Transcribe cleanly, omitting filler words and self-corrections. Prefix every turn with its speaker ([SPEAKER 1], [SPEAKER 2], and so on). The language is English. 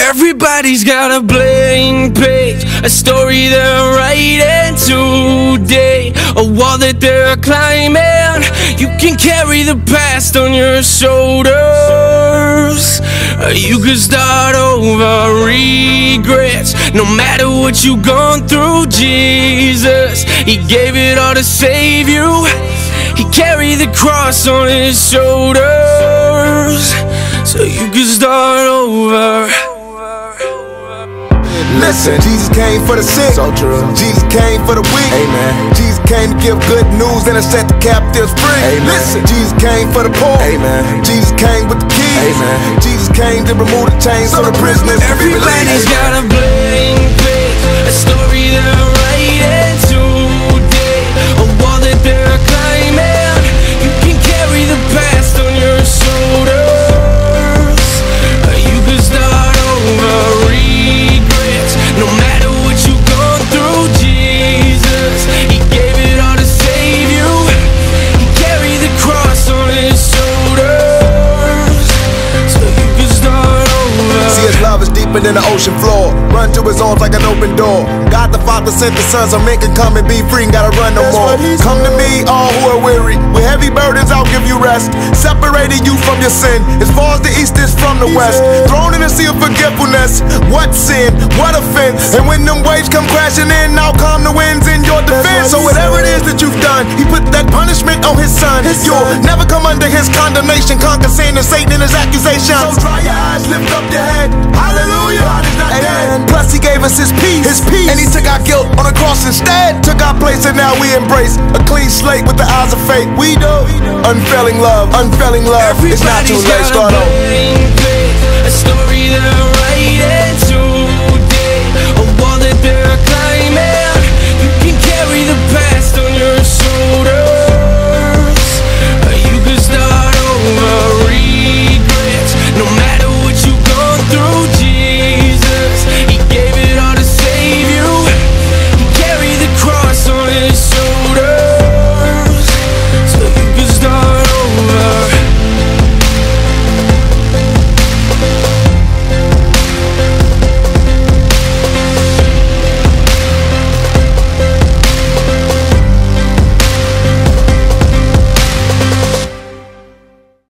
[SPEAKER 1] Everybody's got a blank page, a story they're writing today, a wall that they're climbing. You can carry the past on your shoulders. You can start over regrets. No matter what you've gone through, Jesus, He gave it all to save you. He carried the cross on His shoulders, so you can start over.
[SPEAKER 2] Listen, Jesus came for the sick, so true. Jesus came for the weak, amen. Jesus came to give good news and to set the captives free, amen. Listen, Jesus came for the poor, amen. Jesus came with the keys, amen. Jesus came to remove the chains so the prisoners can be released.
[SPEAKER 1] Everybody's got a blank page, a story they're writing today, a wall that they're climbing. You can carry the past on your shoulders. You can start over. No matter what you've gone through, Jesus, He gave it all to save you. He carried the cross on His shoulders, so you can start over.
[SPEAKER 2] See, His love is deeper than the ocean floor. Run to His arms like an open door. God the Father sent the Son so men can come and be free and gotta run no more. Come to me, all who are weary, with heavy burdens I'll give you rest. Separating you from your sin, as far as the east is from the west. Thrown in the sea of forgetfulness. What sin, what offense? And when them waves come crashing in, now come the winds in your defense. So whatever it is that you've done, He put that punishment on His Son. You'll never come under His condemnation, conquer sin and Satan and his accusations. So dry your eyes, lift up your head. Hallelujah, God is not dead. Plus He gave us His peace, and He took our guilt on the cross instead. Took our place and now we embrace a clean slate with the eyes of faith. We do unfailing love, unfailing love. It's not too late, start over.
[SPEAKER 1] A story that